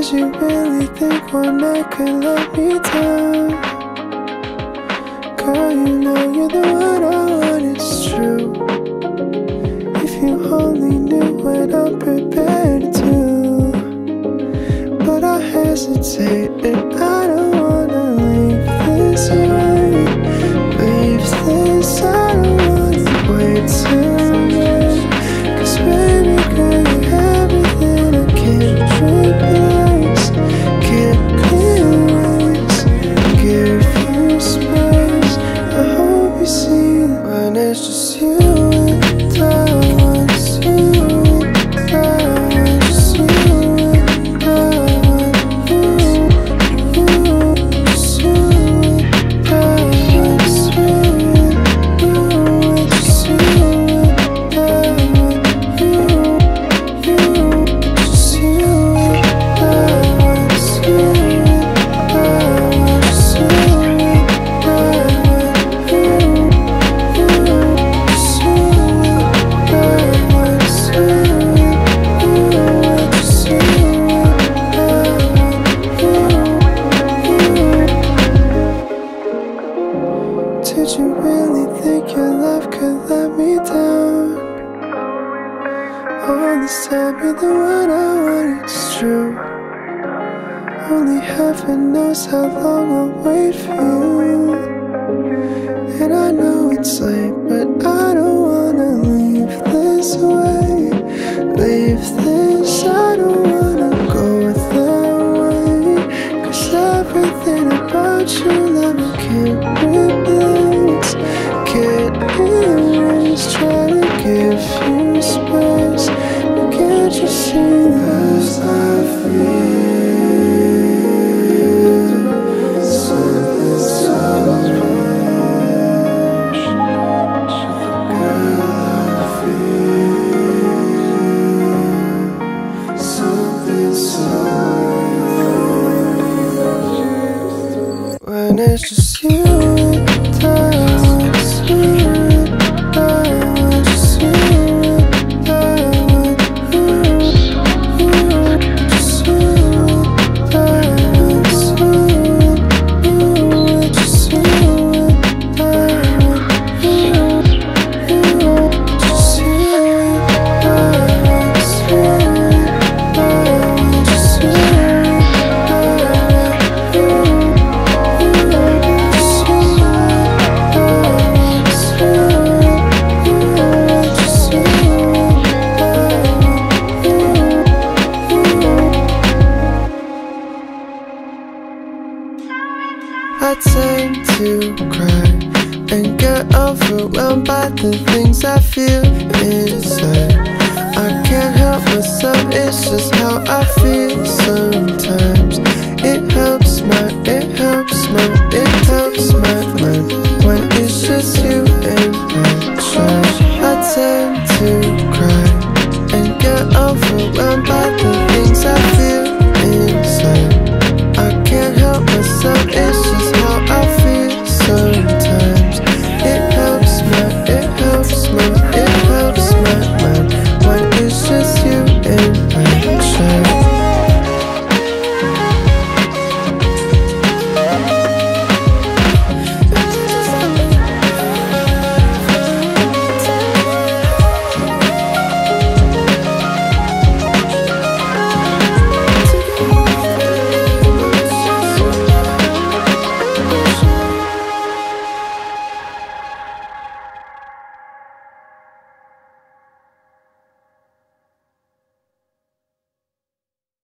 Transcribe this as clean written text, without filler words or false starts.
Did you really think one night could let me down? Girl, you know you're the one I want, it's true. If you only knew what I'm prepared to do. But I hesitate and I don't wanna leave this way. Leave this, I don't wanna wait till then. 'Cause baby girl, you're everything I can't replace. Can't erase, give you space. I hope you see when it's just you and I. It's you and I, just you and I. Just you and I, just you and you, just you and I, you, just you and I, just you and I, just you and I, Did you really think your love could let me down? All this time you're the one I want, it's true. Only heaven knows how long I'll wait for you. And I know it's late, but I don't wanna leave this way. Leave this, I don't wanna go that way. 'Cause everything about you, love, I can't replace. Can't erase, try to give you space. But can't you see as I feel something so much? Girl, I feel something so much. When it's just you and I, just you and I, just you and I, just you and I, just you and just you and I, just you and I, just you and I, just you and I tend to cry and get overwhelmed by the things I feel inside. I can't help myself, it's just how I feel. So